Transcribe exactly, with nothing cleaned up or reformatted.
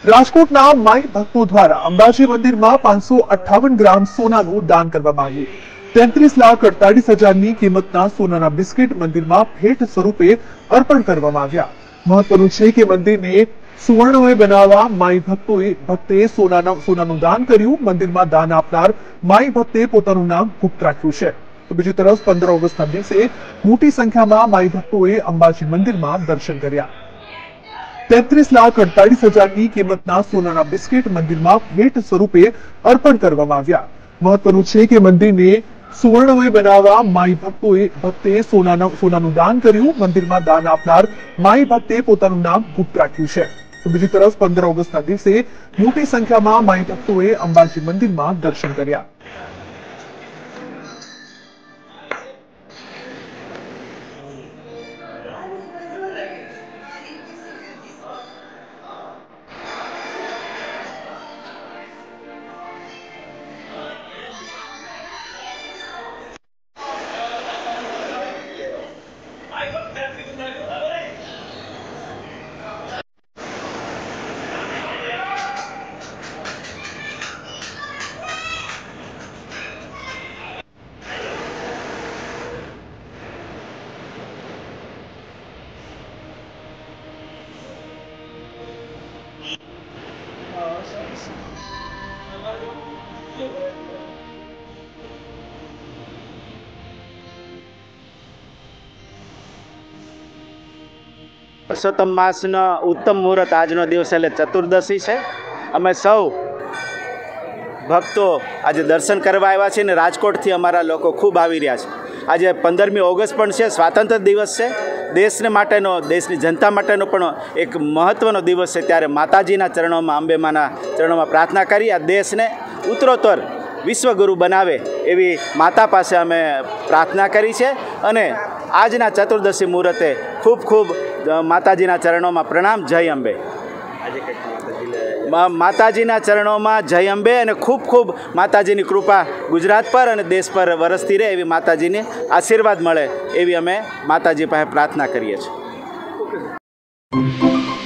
રાજકોટના માઈ ભક્તો દ્વારા અંબાજી મંદિરમાં પાંચસો અઠ્ઠાવન ગ્રામ સોનાનું દાન કરવામાં આવ્યું। તેત્રીસ લાખ અડતાલીસ હજારની કિંમતના સોનાના બિસ્કિટ મંદિરમાં ભેટ સ્વરૂપે અર્પણ કરવામાં આવ્યા। મહત્વનું છે કે મંદિરને સુવર્ણમય બનાવવા માઈ ભક્તોએ ભક્તે સોનાના સોનાનું દાન કર્યું। મંદિરમાં દાન આપનાર માઈ ભક્તે પોતાનું નામ ગુપ્ત રાખ્યું છે। તો બીજી તરફ પંદર ઓગસ્ટના દિવસે મોટી સંખ્યામાં માઈ ભક્તોએ અંબાજી મંદિરમાં દર્શન કર્યા। तेत्रीस लाख अड़तालीस हजार की किंमतना सोनाना बिस्किट मंदिर में भेट स्वरूपे अर्पण करवामां आव्या। महत्वनुं छे के मंदिरने सुवर्णमय बनाववा माई भक्तोए भक्ते सोनाना सोनानुं दान कर्युं। मंदिरमां दान आपनार माई भक्ते पोतानुं नाम गुप्त राख्युं छे। तो बीजी तरफ पंदर ऑगस्टना दिवसे मोटी संख्यामां माई भक्तोए अंबाजी मंदिरमां दर्शन कर्या। पुरुषोत्तम मासनो उत्तम मुहूर्त आजनो दिवस એટલે ચતુર્દશી છે। અમે સૌ ભક્તો આજે દર્શન કરવા આવ્યા છે ને રાજકોટથી અમારા લોકો ખૂબ આવી રહ્યા છે। આજે પંદરમી ઓગસ્ટ પણ છે, સ્વાતંત્ર્ય દિવસ છે, દેશને માટેનો દેશની જનતા માટેનો પણ એક મહત્ત્વનો દિવસ છે। ત્યારે માતાજીના ચરણોમાં અંબેમાના ચરણોમાં પ્રાર્થના કરી આ દેશને ઉત્તરોત્તર વિશ્વગુરુ બનાવે એવી માતા પાસે અમે પ્રાર્થના કરી છે। અને આજના ચતુર્દશી મુહૂર્તે ખૂબ ખૂબ માતાજીના ચરણોમાં પ્રણામ। જય અંબે। માતાજીના ચરણોમાં જય અંબે અને ખૂબ ખૂબ માતાજીની કૃપા ગુજરાત પર અને દેશ પર વરસતી રહે એવી માતાજીને આશીર્વાદ મળે એવી અમે માતાજી પાસે પ્રાર્થના કરીએ છીએ।